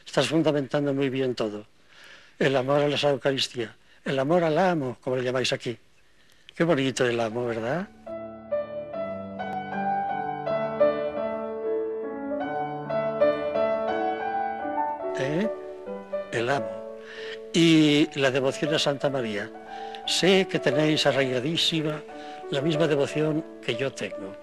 Estás fundamentando muy bien todo. El amor a la Eucaristía, el amor al amo, como le llamáis aquí. Qué bonito el amo, ¿verdad? ¿Eh? El amo. Y la devoción a Santa María. Sé que tenéis arraigadísima la misma devoción que yo tengo.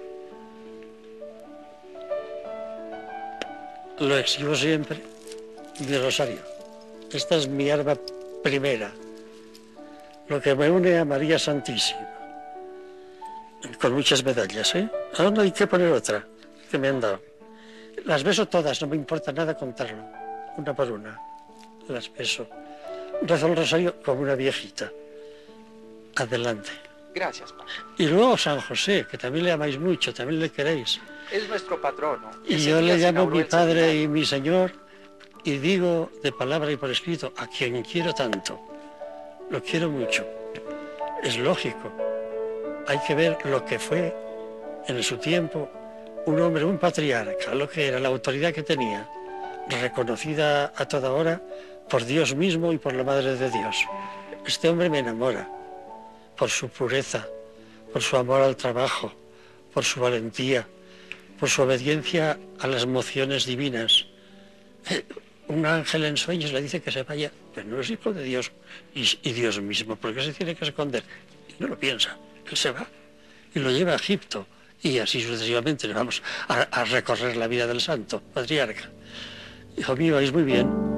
Lo exhibo siempre, mi rosario. Esta es mi arma primera, lo que me une a María Santísima, con muchas medallas, ¿eh? Ahora no hay que poner otra que me han dado. Las beso todas, no me importa nada contarlo, una por una. Las beso. Rezo el rosario como una viejita. Adelante. Gracias, Padre. Y luego San José, que también le amáis mucho, también le queréis. Es nuestro patrono. Y Ese yo día le se llamo inauguró mi el Padre seminario. y mi Señor, y digo de palabra y por escrito, a quien quiero tanto. Lo quiero mucho. Es lógico. Hay que ver lo que fue en su tiempo un hombre, un patriarca, lo que era, la autoridad que tenía, reconocida a toda hora por Dios mismo y por la Madre de Dios. Este hombre me enamora por su pureza, por su amor al trabajo, por su valentía, por su obediencia a las mociones divinas. Un ángel en sueños le dice que se vaya, pero no es hijo de Dios y Dios mismo, ¿por qué se tiene que esconder? Y no lo piensa, él se va y lo lleva a Egipto y así sucesivamente vamos a recorrer la vida del santo patriarca. Hijo mío, vais muy bien.